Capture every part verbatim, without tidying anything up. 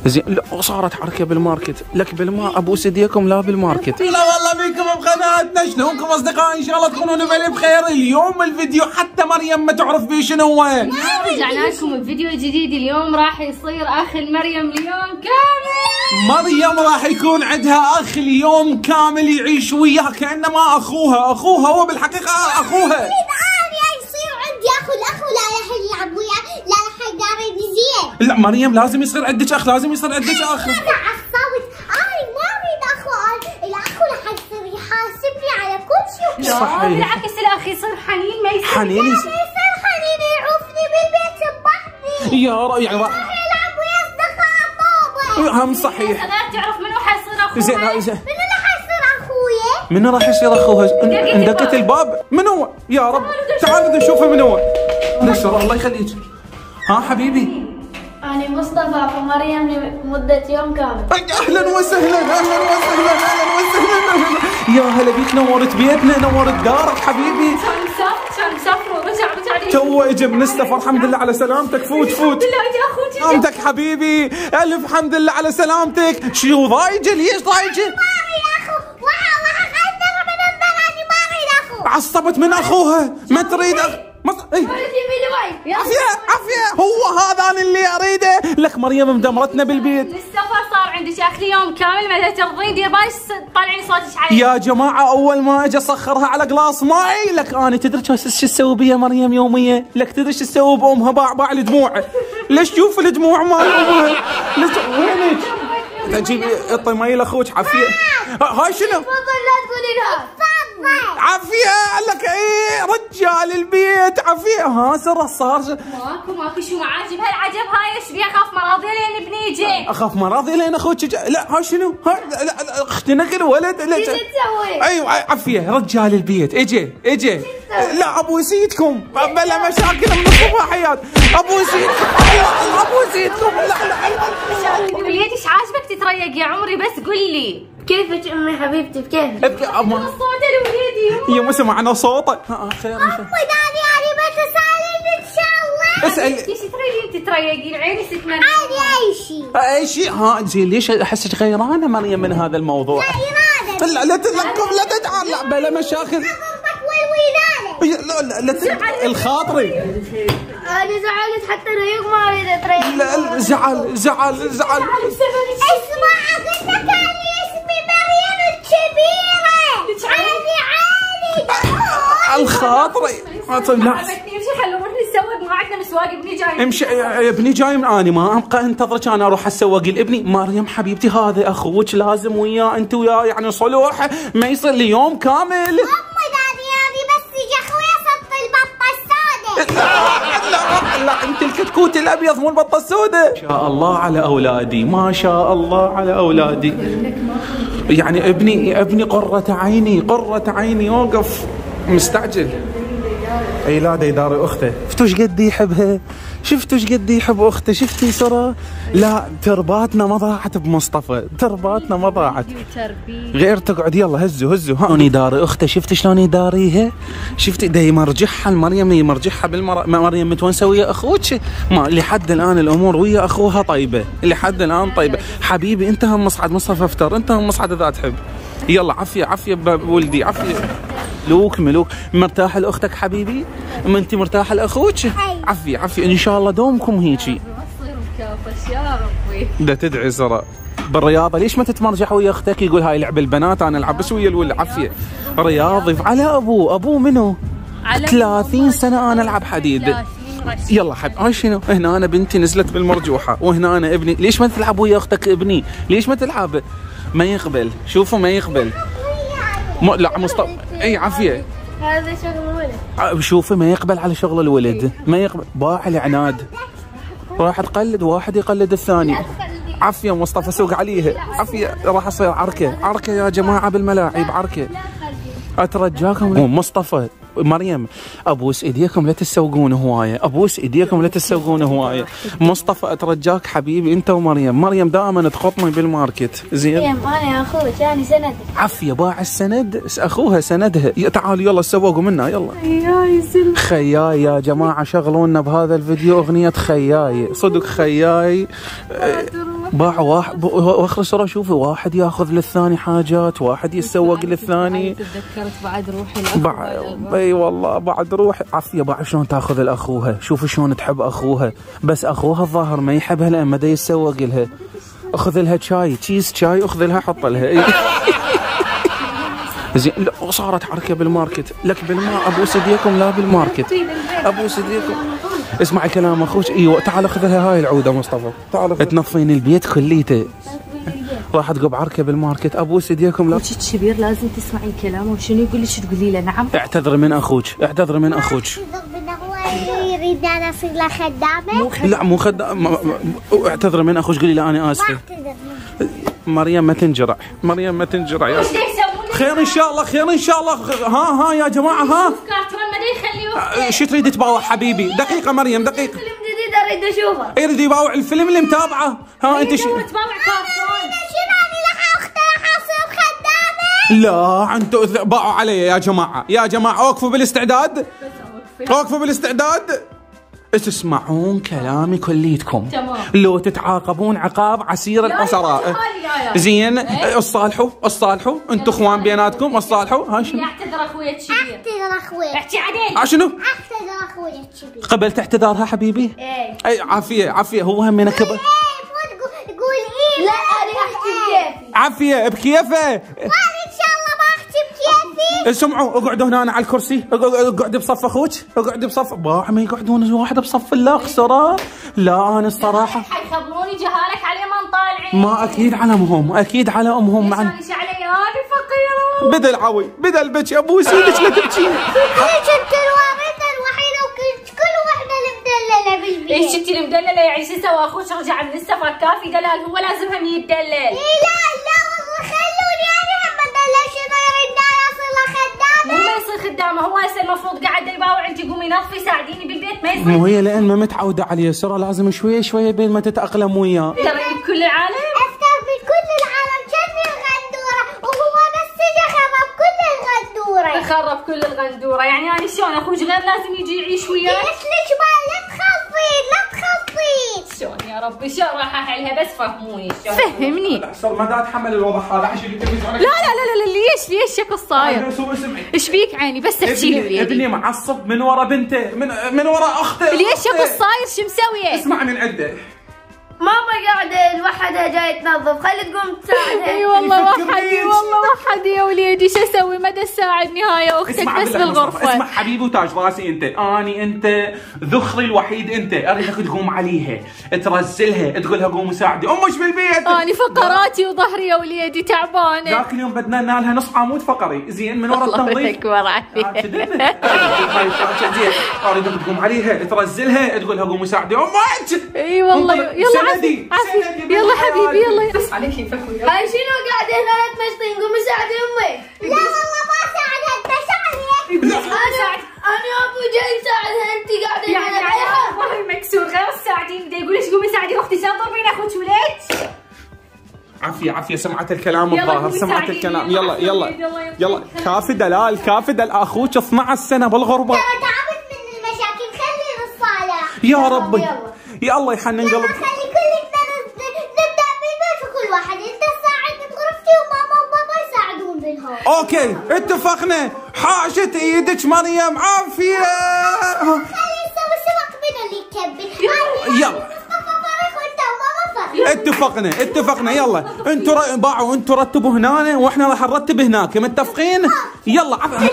زين لا صارت حركه بالماركت، لك بالما ابوس ايديكم لا بالماركت. لا والله بيكم بقناتنا، شلونكم اصدقائي؟ ان شاء الله تكونون بألف بخير. اليوم الفيديو حتى مريم ما تعرف بيه شنو هو. رجعنا لكم بفيديو جديد. اليوم راح يصير اخ مريم اليوم كامل. مريم راح يكون عندها اخ اليوم كامل يعيش وياها كانما اخوها، اخوها هو بالحقيقه اخوها. لا مريم لازم يصير عندك اخ، لازم يصير عندك اخ. انا عصبت، انا ما اريد اخو، الاخ راح يصير يحاسبني على كل شيء. لا بالعكس الاخ يصير حنين، ما يصير حنين يصير حنين يعوفني بالبيت يذبحني. يا رأي يعني راح يلعب ويا اصدقاء بابا. هم صحيح. لا تعرف منو حيصير اخوها؟ زين منو اللي حيصير اخويا؟ منو راح يصير اخوها؟ اندقت الباب. من هو؟ يا رب تعال نشوفه من هو. نشر الله يخليك. ها حبيبي أنا مصطفى ومريم لمدة يوم كامل. أهلا وسهلا أهلا وسهلا أهلا وسهلا. يا هلا بيك، نورت بيتنا، نورت دارك حبيبي. كان مسافر كان مسافر ورجع رجع لي. تو اجى من السفر، الحمد لله على سلامتك. فوت فوت. الحمد لله اجى اخوتي. سلامتك حبيبي، ألف حمد لله على سلامتك. شو ضايجه؟ ليش ضايجه؟ عصبت من أخوها، ما تريد أخ... مص... اي عافية عافية، هو هذا أنا اللي أريده. لك مريم مدمرتنا بالبيت. السفر صار عندك اخلي يوم كامل، ما ترضين دير بالك طالعين صوتك علي. يا جماعة أول ما أجي أسخرها على قلاص ماي، لك أنا تدري شو تسوي بيها مريم يومية؟ لك تدري شو تسوي بأمها؟ باع باع الدموع. ليش شوف الدموع مال أمها؟ ليش وينك؟ تجيبي اعطي مي لاخوك. عافية. هاي شنو؟ تفضل لا تقولي لها. عافية لك ايه رجال البيت. عافية ها سر صار ماكو ماكو شو عاجب هالعجب هاي. ايش بيه؟ اخاف مراضي لين ابني يجي. اخاف مراضي لين اخوك يجي. لا هاي شنو؟ هاي لا اختنق الولد. لا ايش تسوي؟ ايوه عافية رجال البيت. اجي اجي. لا ابو سيدكم بلا مشاكل من الصباحيات. ابو سيدكم ابو سيدكم. لا لا وليدي ايش عاجبك تتريق يا عمري؟ بس قل لي كيفك امي حبيبتي بكيفك؟ ابكي اما صوت الوليدي. يا ما سمعنا صوته. ها خير امي داني انا بتسالين ان شاء الله. اسال ايش تريدين تتريقين؟ عيني ست من عادي اي شيء اي شيء. ها زين ليش احسك غيرانه مريم من هذا الموضوع؟ لا لا لا تلقف لا تجعل لا بلا مشاكل. لا لا لا الخاطري. انا زعلت حتى ريق ما اريد اتريق. لا زعل زعل زعل. اسمع قلت لك انا اسمي مريم الكبيرة. عادي عادي. الخاطري. لا امشي خلونا نروح نسوق، ما عندنا مسواق. ابني جاي. امشي يا ابني جاي من اني ما ابقى انتظرك انا اروح اسوق لابني. مريم حبيبتي هذا اخوك لازم وياه انت وياه يعني صلوح ما يصير لي يوم كامل. لا لا لا انت الكتكوت الابيض مو البطه السوداء. ما شاء الله على اولادي، ما شاء الله على اولادي. يعني ابني ابني قرة عيني قرة عيني. اوقف مستعجل. اي لا دا يداري اخته. شفتوا ايش قد يحبها؟ شفتوا ايش قد يحب اخته؟ شفتي سرى؟ لا ترباتنا ما ضاعت بمصطفى، ترباتنا ما ضاعت. غير تقعد يلا هزوا هزوا. ها يداري اخته. شفتي شلون يداريها؟ شفتي دا يمرجحها المريم يمرجحها بالمر. مريم متونسه ويا اخوك. ما لحد الان الامور ويا اخوها طيبه، لحد الان طيبه. حبيبي انت هم مصعد مصطفى افتر، انت هم مصعد اذا تحب. يلا عافيه عافيه بولدي عافيه. ملوك ملوك. مرتاح لاختك حبيبي؟ ما انت مرتاحه لاخوك؟ عافيه عافيه ان شاء الله دومكم هيجي. يا ربي. ده تدعي سرى بالرياضه. ليش ما تتمرجح ويا اختك؟ يقول هاي لعب البنات انا العب بس ويا الولد. عافيه رياضي على ابوه. ابوه منو؟ ثلاثين سنه انا العب حديد. يلا حب هاي شنو؟ هنا انا بنتي نزلت بالمرجوحه وهنا انا ابني. ليش ما تلعب ويا اختك ابني؟ ليش ما تلعب؟ ما يقبل. شوفوا ما يقبل. م... لا مصطفى اي عافيه. هذا شغل الولد. شوفي ما يقبل على شغل الولد. ما يقبل. باع العناد. راح تقلد واحد يقلد الثاني. عافيه مصطفى سوق عليها. عافيه راح اصير عركه عركه يا جماعه بالملاعب عركه. اترجاكم مصطفى مريم ابوس ايديكم لا تسوقون هوايه. ابوس ايديكم لا تسوقون هوايه. مصطفى اترجاك حبيبي انت ومريم. مريم دائما تخطني بالماركت. زين انا اخوك انا سند. عافيه باع السند اخوها سندها. تعالوا يلا تسوقوا منها يلا. خياي سلم. خياي يا جماعه شغلونا بهذا الفيديو اغنيه خياي. صدق خياي. باع واحد واخر صار شوفي واحد ياخذ للثاني حاجات، واحد يتسوق للثاني. تذكرت بعد روحي بعد اي والله بعد روحي عافيه. بعد شلون تاخذ لاخوها، شوفي شلون تحب اخوها، بس اخوها الظاهر ما يحبها لان ما دا يتسوق لها. اخذ لها شاي تشيز شاي اخذ لها حط لها. زين لا صارت عركه بالماركت، لك بالماء ابوس ايديكم لا بالماركت ابوس ايديكم. اسمعي كلام اخوك. ايوه تعال خذ لها هاي العوده مصطفى، تعال تنظفين البيت كليته. راح تقب عركه بالماركت ابوس ايديكم. لا اخوك كبير لازم تسمعين كلامه، وشنو يقول لك تقولي له نعم. اعتذري من اخوك، اعتذري من اخوك. يريد انا اصير له خدامه. لا مو خدامه، اعتذري من اخوك قولي له انا اسفه. مريم ما تنجرع، مريم ما تنجرع يا خير ان شاء الله، خير ان شاء الله. ها ها يا جماعه ها كارتون ما يخليه. شو تريد تباوع حبيبي؟ دقيقه مريم دقيقه. فيلم جديد اريد اشوفه. يريد يباوع الفيلم اللي متابعه. ها انت شو تباوع كارتون؟ لا انتوا باعوا علي يا جماعه، يا جماعه اوقفوا بالاستعداد، اوقفوا بالاستعداد. تسمعون كلامي كليتكم. تمام. لو تتعاقبون عقاب عسير العسراء. زين اصالحوا اصالحوا انتوا اخوان بيناتكم اصالحوا. ها شنو؟ اعتذر اخوي الكبير. اعتذر اخوي. احكي عدل. ها شنو؟ اعتذر اخوي الكبير. قبلت اعتذارها حبيبي؟ ايه. اي عافيه عافيه. هو همنا كبر. ايه مو تقول قول ايه. لا انا احكي بكيفي. عافيه بكيفه. ان شاء الله ما احكي بكيفي. اسمعوا اقعدوا هنا على الكرسي، اقعد بصف اخوك، اقعد بصف. باع ما يقعدون واحد بصف الله خسره. لا انا الصراحه حيخبروني جهالك عليه من طالعين. ما اكيد على امهم، اكيد على امهم. معن ليش علي انا فقيره؟ بدل عوي بدل بكي ابوسي ليش لا تبكين؟ ليش انت الوارثه الوحيده وكل كل وحده المدلله بالبيت؟ ليش انت المدلله يعني شو سوى اخوك؟ رجع من السفر كافي دلال، هو لازم هم يتدلل. إيه لا لا والله خلوني انا هم ادلل. شنو يريد اصير له خدامه؟ مو ما يصير خدامه، هو هسه المفروض قاعد يباوع، انت قومي نظفي ساعديني بالبيت. ما يصير. مو هي لان ما متعوده عليه سرى، لازم شويه شويه بين ما تتاقلم وياه. ترى بكل العالم افتر بكل العالم كني الغندوره، وهو بس اجى خرب كل الغندوره. خرب كل الغندوره. يعني انا شلون اخوك غير لازم يجي يعيش وياي؟ قلت لك ما لا تخافين لا تخافين. شلون يا ربي شلون راح احلها؟ بس فهموني شلون. فهمني. صار ما دا اتحمل الوضع هذا عشان لا لا لا لا ليش ليش شكل صاير؟ ايش بيك عيني؟ بس احكي لي ابني, ابني معصب من ورا بنته، من من ورا اخته. ليش شكل صاير؟ شو مسويه؟ اسمع من عده. ماما قاعده لوحدها جاي تنظف، خلي تقوم تساعدها. اي والله وحدي والله وحدي يا وليدي. شو اسوي؟ ما تساعدني هاي اختك بس بالغرفه. اسمع حبيبي وتاج راسي انت، اني انت ذخري الوحيد انت، اريدك تقوم عليها ترزلها تقول لها قومي ساعدي امك بالبيت. اني فقراتي وظهري يا وليدي تعبانه. ذاك اليوم بدنا لها نص عمود فقري زين من ورا التنظيف. الله اكبر عليك. زين اريدك تقوم عليها ترزلها تقول لها قومي ساعدي امك. اي والله يلا عافي عافي. يلا حبيبي يلا. بس عليك يفكوا. هاي شنو قاعده هنا تمشطين؟ قومي ساعدي امي. لا والله ما ساعدها انت ساعدها. انا ساعد انا ابو جاي ساعدها انت قاعده يعني على ظهري مكسور غير تساعدين. بدي اقول لك قومي ساعدي اختي. شلون تضربين اخوك وليش؟ عافية عافية سمعت الكلام الظاهر، سمعت الكلام. يلا يلا يلا كافي دلال كافي دلال. اخوك اثنعش سنة بالغربة. ترى تعبت من المشاكل. خلي الصالح يا ربي يا الله يحنن قلبك. خلي كلنا نبدا بالبيت وكل واحد انت تساعدني بغرفتي وماما وبابا يساعدون بالهون. اوكي اتفقنا. حاشت ايدك مريم عافية. خلي نسوي سباق بين اللي يكبر. يلا فرق. اتفقنا اتفقنا. يلا انتوا باعوا انتوا رتبوا هنا واحنا راح نرتب هناك. متفقين؟ يلا عفوا.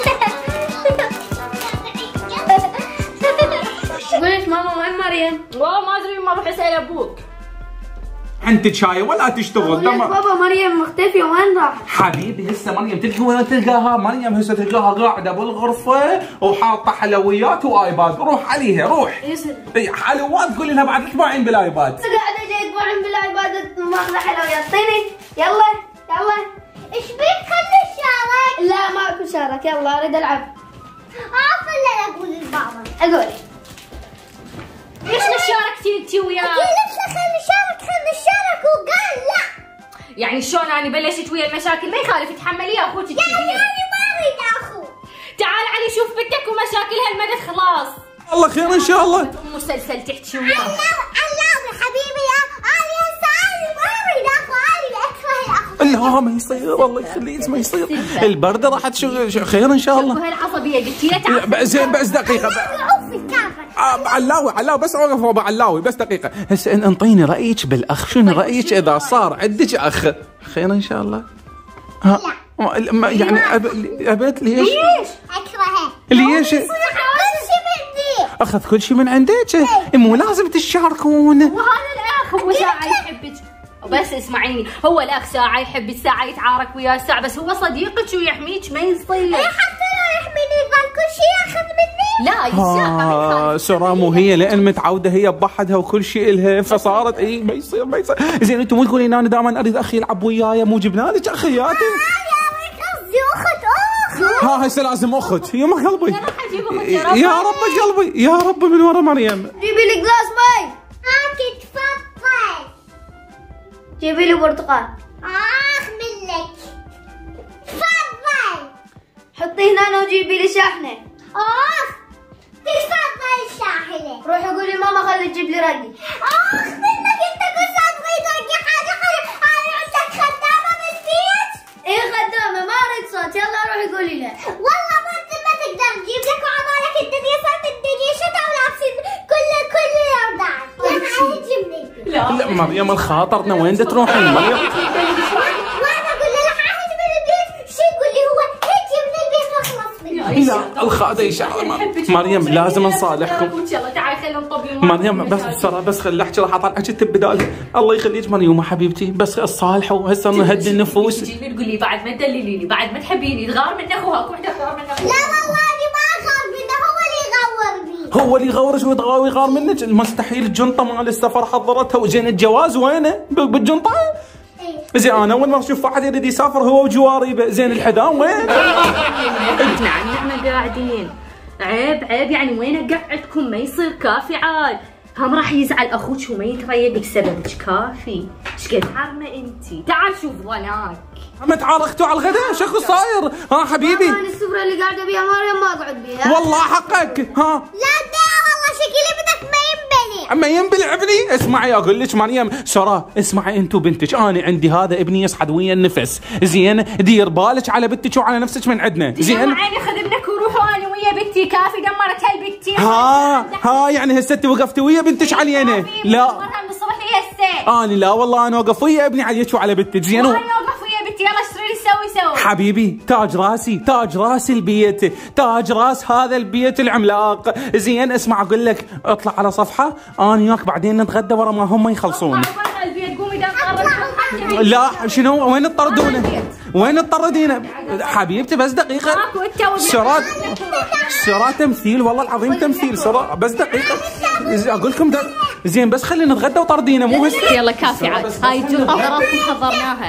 قلت ماما وين مريم؟ والله ما ادري. ما بروح اسال ابوك. انت شاي ولا تشتغل؟ بابا مريم مختفيه وين راح؟ حبيبي هسه مريم تلقى وين تلقاها؟ مريم هسه تلقاها قاعده بالغرفه وحاطه حلويات وايباد. روح عليها روح. اي حلويات قولي لها بعد تباعين بالايباد. قاعده جاي تباعين بالايباد ماخذه حلويات. اعطيني يلا يلا. ايش بيك؟ خلي الشارك. لا ماكو شارك. يلا اريد العب. عارفه اللي اقول لبابا. اقول ليش نشاركتي انتي وياه؟ قلت له خلي الشارك خلي الشارك وقال لا. يعني شلون انا بلشت ويا المشاكل؟ ما يخالف تحمليه اخوك الكبير. يعني انا ما اريد اخو. تعال علي شوف بنتك ومشاكلها المدى خلاص. الله خير ان شاء الله. مسلسل تحكي وياه. الله الله حبيبي يا انا هسه لا ما يصير الله يخليك ما يصير. البرده راح تشوف خير ان شاء الله. وهالعصبيه قلت لي زين بس دقيقه علاوي علاوي بس اوقف ابو علاوي بس دقيقه. هسه انطيني رايك بالاخ، شنو رايك اذا صار عندك اخ؟ خير ان شاء الله. ها ما يعني أب... ابد ليش؟ ليش؟ اكرهه. ليش؟ كل شيء مني. اخذ كل شيء من عندك، مو لازم تشاركون. وهذا الاخ هو ساعه يحبك. بس اسمعيني، هو الاخ ساعه يحبك، ساعه يتعارك وياه ساعه، بس هو صديقك ويحميك ما يصير. اي حتى لو يحميني قال كل شيء ياخذ مني. لا يساعد. آه سرام وهي لان متعوده هي بوحدها وكل شيء الها فصارت اي ما يصير ما يصير. زين انتم مو تقولين انا دائما اريد اخي يلعب وياي، مو جبنا لك اخياتي؟ قصدي اخت اخت. ها هسه لازم اخت يا ما قلبي. راح اجيب اخت يا رب قلبي يا رب من ورا مريم. جيبي لي جلاس مي. هاتي تفضل. جيبي لي برتقال. اخ منك. تفضل. حطي هنا وجيبي لي شاحنه. اخ تفضل الشاحنه. روحي قولي ماما خلي تجيب لي ردي. اخ منك انت كل ساعه تريد ترجع حاجه حاجه. انا عندك خدامه بالبيت؟ ايه خدامه ما اريد صوت، يلا روحي قولي لها. والله ما انت ما تقدر تجيب لك وعمالك الدنيا صارت الدنيا شتاء ولابسين كل كل الاوضاع. يلا هاي تجيب لي. لا مريم الخاطرنا وين تروحين مريم؟ وانا اقول له راح اجيب من البيت، شو يقول لي هو هيجي من البيت واخلص منه. لا الخاطر شغله مريم لازم نصالحكم. يلا تعالي خلينا نطبي مريم بس بسرعه بس خلي احكي راح اطلعك التبدال. الله يخليك مريم حبيبتي بس الصالحوا هسه نهدي النفوس. تجيني تقول لي بعد ما تدلليني بعد ما تحبيني تغار من اخوها وحده تغار من اخوها. لا والله انا ما اغار منه، هو اللي يغور بي. هو اللي يغورش ويتغاوي يغار منك. مستحيل الجنطه مال السفر حضرتها وزين الجواز وينه؟ بالجنطه؟ زين انا اول ما اشوف واحد يريد يسافر هو وجواريبه، زين الحدام وين؟ احنا قاعدين عيب عيب يعني وين اقعدكم؟ ما يصير كافي عاد. هم راح يزعل اخوك وما يتريق بسببك كافي. ايش قد عارمه انتي؟ تعال شوف ظناك. ما تعاركتوا على الغداء شكو صاير؟ ها حبيبي؟ انا السفره اللي قاعده بيها مريم ما اقعد بيها. والله حقك. ها لا ده والله شكلي بدك ما ينبلع. اما ينبلع ابني. اسمعي اقول لك مريم سرا اسمعي انت وبنتك، انا عندي هذا ابني يصعد ويا النفس، زين دير بالك على بنتك وعلى نفسك من عندنا. زين عيني خذ ابنك وروحوا انا ويا بنتي كافي دمرت هاي بنتي. ها ها يعني هسه انت وقفتي ويا بنتك علينا؟ لا من الصبح هسه. انا لا والله انا اوقف ويا ابني عليك وعلى بنتك. زين وانا اوقف ويا بنتي. يلا اشتري لي سوي سوي. حبيبي تاج راسي تاج راس البيت، تاج راس هذا البيت العملاق. زين اسمع اقول لك اطلع على صفحه انا وياك بعدين نتغدى ورا ما هم يخلصون. البيت قومي دام لا شنو وين تطردونه؟ وين تطردينا؟ حبيبتي بس دقيقه. سرات سرات تمثيل والله العظيم تمثيل سرات بس دقيقه اقول لكم زين بس خلينا نتغدى وطردينا مو بس. يلا كافي عاد هاي الجنطه حضراتكم حضرناها.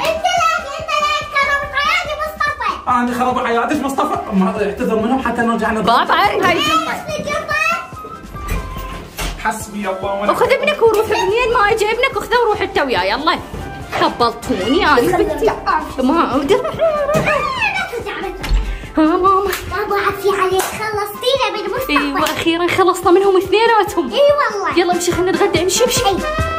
انا خرب حياتك مصطفى ما اعتذر منهم حتى نرجع نضرب. بابا عارف هاي الجنطه. حسبي الله ونعم. وخذ ابنك وروح منين ما اجي ابنك وخذه وروح انت وياه. يلا خبلتوني انا بنتي. ما ادري. ها ماما بابا عفي عليك خلصتينا بالمستقبل. ايوه اخيرا خلصنا منهم اثنيناتهم. اي والله. يلا امشي خلينا نتغدى. امشي امشي.